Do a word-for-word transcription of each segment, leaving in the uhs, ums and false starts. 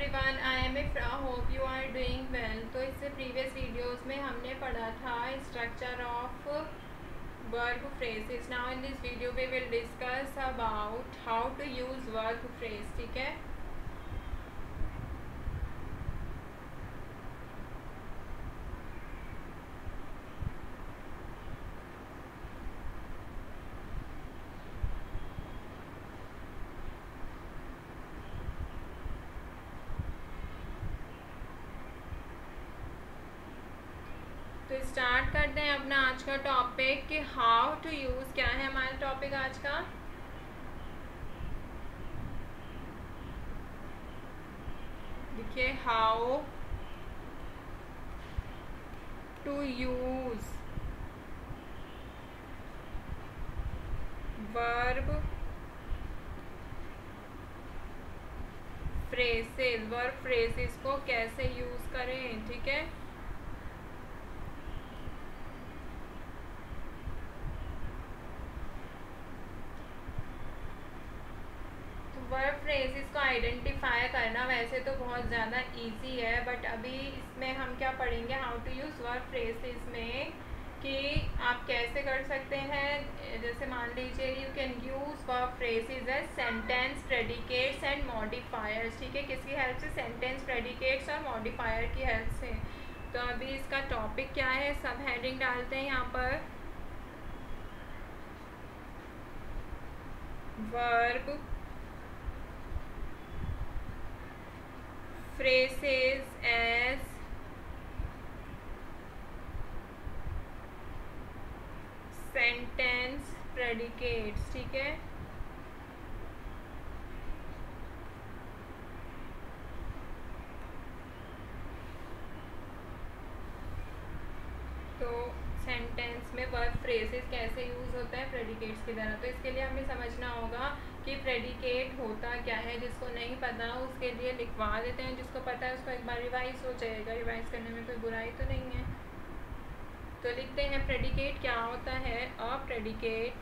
Everyone, I am Ifra, hope you are doing well. तो इससे previous videos में हमने पढ़ा था structure of verb phrases. Now in this video we will discuss about how to use verb phrase. ठीक है, तो स्टार्ट करते हैं अपना आज का टॉपिक कि हाउ टू यूज। क्या है हमारा टॉपिक आज का? देखिए, how to use verb phrases. Verb phrases को कैसे यूज करें। ठीक है, वर्ब फ्रेजेस को आइडेंटिफाई करना वैसे तो बहुत ज़्यादा इजी है, बट अभी इसमें हम क्या पढ़ेंगे, how to use verb phrases में कि आप कैसे कर सकते हैं। जैसे मान लीजिए, you can use verb phrases as sentence, predicates and modifiers. ठीक है, किसकी हेल्प से? सेंटेंस, प्रेडिकेट्स और मॉडिफायर की हेल्प से। तो अभी इसका टॉपिक क्या है, सब हेडिंग डालते हैं यहाँ पर। Verb phrases as sentence predicates। ठीक है, तो सेंटेंस में वर्ब फ्रेजेस कैसे यूज होता है प्रेडिकेट्स की तरह। तो इसके लिए हमें समझना होगा कि प्रेडिकेट होता क्या है। जिसको नहीं पता उसके लिए लिखवा देते हैं, जिसको पता है उसको एक बार रिवाइज हो जाएगा। रिवाइज करने में कोई बुराई तो नहीं है। तो लिखते हैं, प्रेडिकेट क्या होता है। A predicate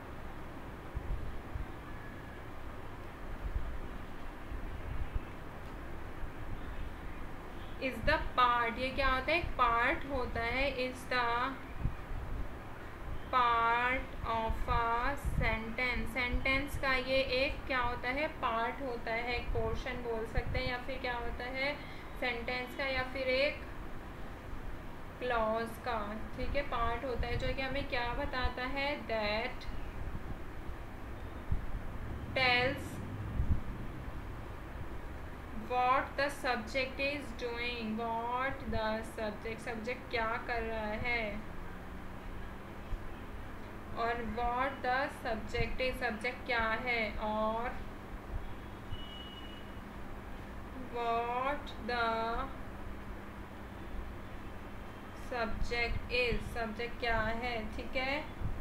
is the part. ये क्या होता है? एक पार्ट होता है। Is the part of a sentence. Sentence का ये एक क्या होता है? पार्ट होता है, एक पोर्शन बोल सकते हैं, या फिर क्या होता है सेंटेंस का, या फिर एक क्लॉज का। ठीक है, पार्ट होता है जो कि हमें क्या बताता है, that tells what the subject is doing। what the subject, subject क्या कर रहा है, और what the subject is, subject क्या है, और what the subject is, subject क्या है। ठीक है,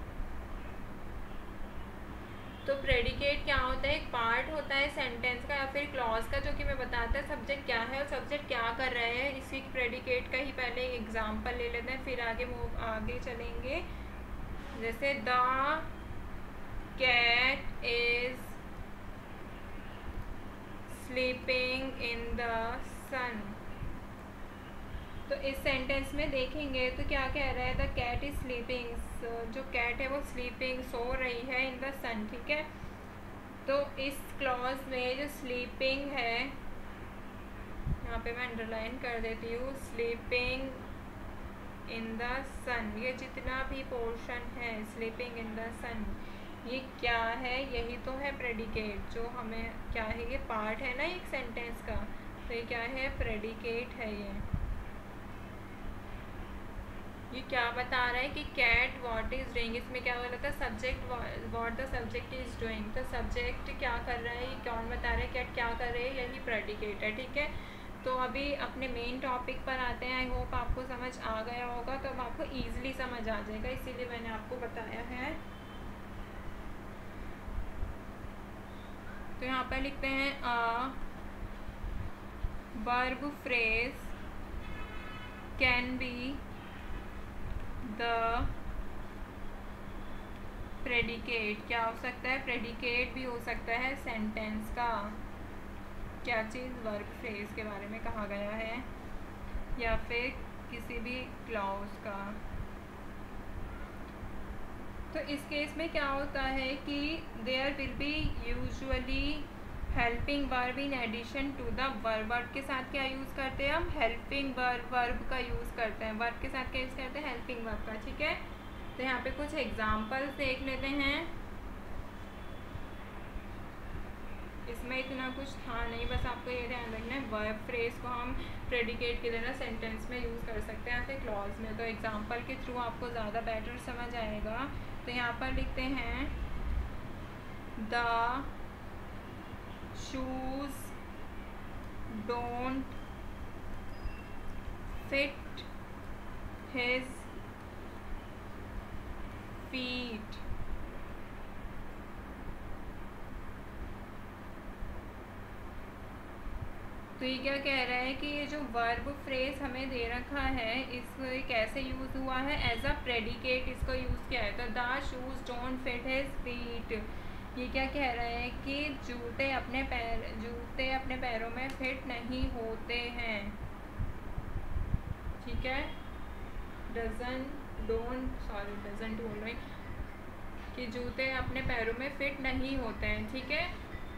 तो प्रेडिकेट क्या होता है? एक पार्ट होता है सेंटेंस का या फिर क्लॉज का, जो कि मैं बताता है सब्जेक्ट क्या है और सब्जेक्ट क्या कर रहे हैं। इसी प्रेडिकेट का ही पहले एग्जांपल ले लेते हैं, फिर आगे मूव आगे चलेंगे। जैसे the cat is sleeping in the sun. तो इस सेंटेंस में देखेंगे तो क्या कह रहा है, द कैट इज स्लीपिंग। जो कैट है वो स्लीपिंग, सो रही है, इन द सन। ठीक है, तो इस क्लॉज में जो स्लीपिंग है, यहाँ पे मैं अंडरलाइन कर देती हूँ, स्लीपिंग इन द सन, ये जितना भी पोर्शन है स्लीपिंग इन द सन, ये क्या है? यही तो है प्रेडिकेट। जो हमें क्या है, ये पार्ट है ना एक सेंटेंस का, तो ये क्या है? प्रेडिकेट है। ये ये क्या बता रहा है कि कैट व्हाट इज डूइंग। इसमें क्या बोला था? Subject what the subject is doing. तो सब्जेक्ट क्या कर रहा है, ये कौन बता रहा है, कैट क्या कर रही है, यही प्रेडिकेट है। ठीक है, तो अभी अपने मेन टॉपिक पर आते हैं। आई होप आपको समझ आ गया होगा, तो अब आपको ईजिली समझ आ जाएगा, इसीलिए मैंने आपको बताया है। तो यहाँ पर लिखते हैं, a verb phrase can be the predicate. क्या हो सकता है? प्रेडिकेट भी हो सकता है सेंटेंस का। क्या चीज़ वर्ब फ्रेज के बारे में कहा गया है या फिर किसी भी क्लॉज का। तो इस केस में क्या होता है कि there will be usually helping verb in addition to the verb. Verb के साथ क्या यूज़ करते हैं हम? हेल्पिंग वर्ब वर्ब का यूज़ करते हैं। वर्ब के साथ क्या यूज़ करते हैं? हेल्पिंग वर्ब का। ठीक है, तो यहाँ पे कुछ एग्जाम्पल्स देख लेते हैं। इसमें इतना कुछ था नहीं, बस आपको ये ध्यान रखना है वर्ब फ्रेज को हम प्रेडिकेट के लिए ना सेंटेंस में यूज़ कर सकते हैं या फिर क्लॉज में। तो एग्जाम्पल के थ्रू आपको ज़्यादा बेटर समझ आएगा। तो यहाँ पर लिखते हैं the shoes don't fit his feet. तो ये क्या कह रहा है कि ये जो वर्ब फ्रेज हमें दे रखा है इसको कैसे यूज़ हुआ है? एज अ प्रेडिकेट इसको यूज़ किया है। तो the shoes don't fit his feet, ये क्या कह रहा है कि जूते अपने पैर जूते अपने पैरों में फिट नहीं होते हैं। ठीक है, डजन डोंट सॉरी डजंट बोल रही कि जूते अपने पैरों में फिट नहीं होते हैं। ठीक है,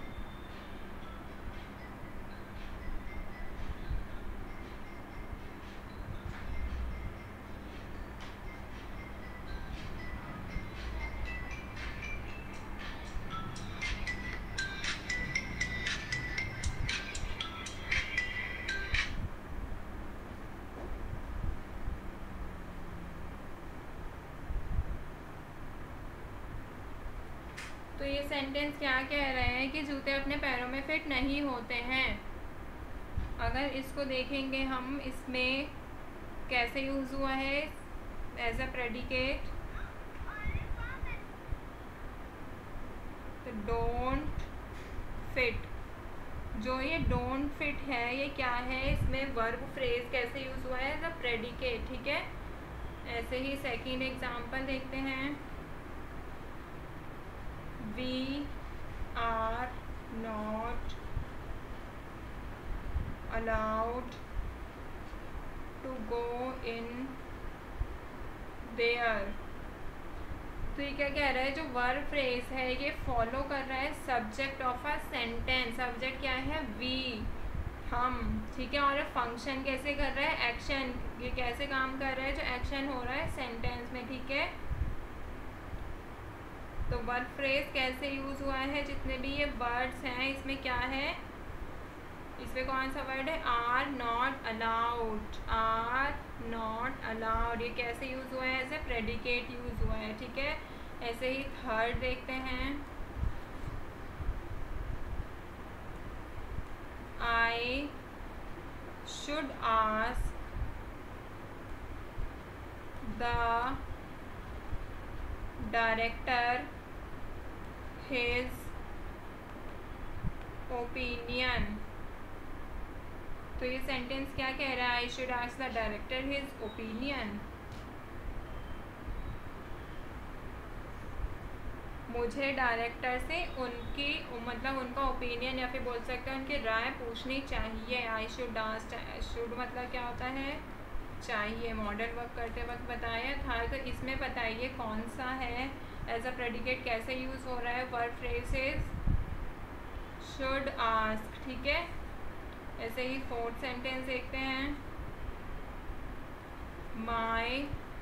तो ये सेंटेंस क्या कह रहे हैं कि जूते अपने पैरों में फिट नहीं होते हैं। अगर इसको देखेंगे हम, इसमें कैसे यूज़ हुआ है एज अ प्रेडिकेट। तो डोंट फिट, जो ये डोंट फिट है ये क्या है? इसमें वर्ब फ्रेज कैसे यूज़ हुआ है? As a predicate. ठीक है, ऐसे ही सेकंड एग्जांपल देखते हैं। We are not allowed to go in there। तो ये क्या कह रहा है? जो वर्ब फ्रेज है ये फॉलो कर रहा है subject of a sentence. Subject क्या है? वी, हम। ठीक है, और फंक्शन कैसे कर रहा है? एक्शन। ये कैसे काम कर रहा है? जो एक्शन हो रहा है सेंटेंस में। ठीक है, तो वर्ब फ्रेज कैसे यूज़ हुआ है? जितने भी ये वर्ड्स हैं इसमें क्या है? इसमें कौन सा वर्ड है? Are not allowed. Are not allowed ये कैसे यूज़ हुआ है? एज ए प्रेडिकेट यूज़ हुआ है। ठीक है, ऐसे ही थर्ड देखते हैं। I should ask the director his opinion। तो ये सेंटेंस क्या कह रहा है? I should ask the director his opinion. मुझे डायरेक्टर से उनकी मतलब उनका ओपिनियन या फिर बोल सकते हैं उनकी राय पूछनी चाहिए। आई शुड आस्क, शुड मतलब क्या होता है? चाहिए। मॉडल वर्क करते वक्त बताया था। तो इसमें बताइए कौन सा है? एज अ प्रेडिकेट कैसे यूज़ हो रहा है? Verb phrases should ask. ठीक है, ऐसे ही फोर्थ सेंटेंस देखते हैं। माई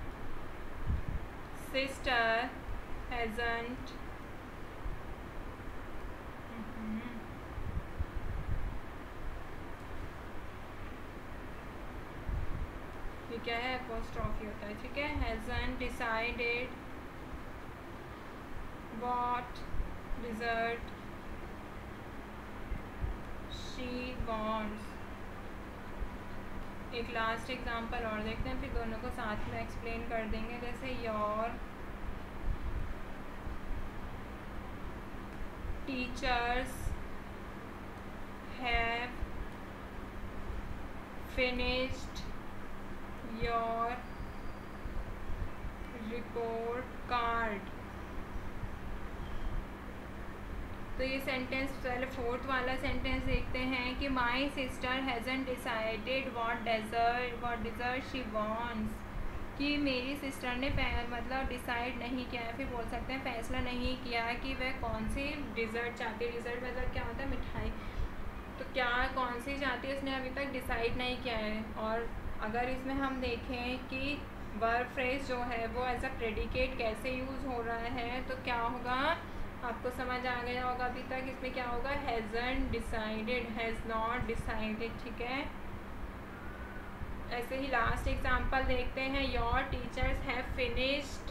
सिस्टर हैजंट ये क्या है? एपोस्ट्रॉफी होता है। ठीक है, hasn't decided what result she wants। एक लास्ट एग्जांपल और देखते हैं, फिर दोनों को साथ में एक्सप्लेन कर देंगे। जैसे your teachers have finished your report card। तो ये सेंटेंस पहले फोर्थ वाला सेंटेंस देखते हैं कि my sister hasn't decided what dessert what dessert she wants, कि मेरी सिस्टर ने मतलब डिसाइड नहीं किया है, फिर बोल सकते हैं फैसला नहीं किया कि वह कौन सी डिज़र्ट चाहती है। डिज़र्ट मतलब क्या होता है, मिठाई। तो क्या कौन सी चाहती है उसने अभी तक डिसाइड नहीं किया है। और अगर इसमें हम देखें कि वर्ब फ्रेज जो है वो एज अ प्रेडिकेट कैसे यूज़ हो रहा है, तो क्या होगा, आपको समझ आ गया होगा अभी तक। इसमें क्या होगा, hasn't decided, has not decided, ठीक है। ऐसे ही लास्ट एग्जांपल देखते हैं, your teachers have finished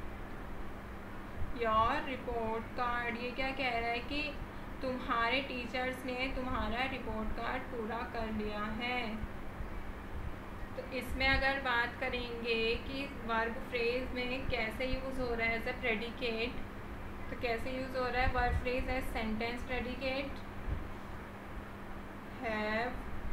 your report card. ये क्या कह रहा है कि तुम्हारे टीचर्स ने तुम्हारा रिपोर्ट कार्ड पूरा कर लिया है। तो इसमें अगर बात करेंगे कि वर्ब फ्रेज में कैसे यूज़ हो रहा है एज अ प्रेडिकेट, तो कैसे यूज़ हो रहा है verb phrase as sentence predicate, have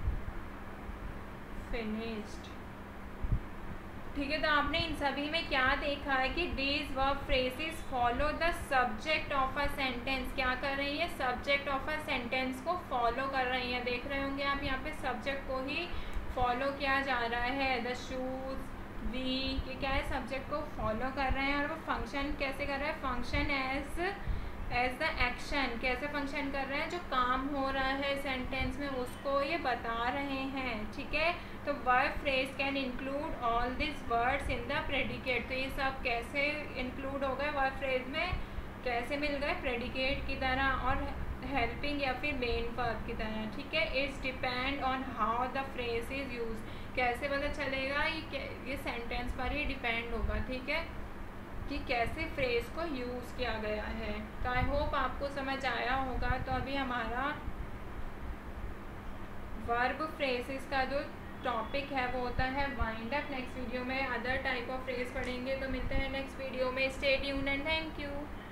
finished, ठीक है। तो आपने इन सभी में क्या देखा है कि these verb phrases follow the subject of a sentence. क्या कर रही है, सब्जेक्ट ऑफ अ सेंटेंस को फॉलो कर रही हैं। देख रहे होंगे आप यहाँ पे सब्जेक्ट को ही फॉलो किया जा रहा है। द शूज, वी, ये क्या है, सब्जेक्ट को फॉलो कर रहे हैं। और वो फंक्शन कैसे कर रहा है, function as as the action, कैसे फंक्शन कर रहे हैं, जो काम हो रहा है सेंटेंस में उसको ये बता रहे हैं, ठीक है। तो verb phrase can include all this words in the predicate. तो ये सब कैसे इंक्लूड हो गए वर्ब फ्रेज में, कैसे मिल गए, प्रेडिकेट की तरह और हेल्पिंग या फिर मेन वर्ब की तरह, ठीक है। It's depend on how the phrase is use, कैसे पता चलेगा, ये ये सेंटेंस पर ही डिपेंड होगा, ठीक है, कि कैसे फ्रेज को यूज़ किया गया है। तो आई होप आपको समझ आया होगा। तो अभी हमारा वर्ब फ्रेजेस का जो टॉपिक है वो होता है वाइंड अप। नेक्स्ट वीडियो में अदर टाइप ऑफ फ्रेज पढ़ेंगे। तो मिलते हैं नेक्स्ट वीडियो में। Stay tuned and thank you.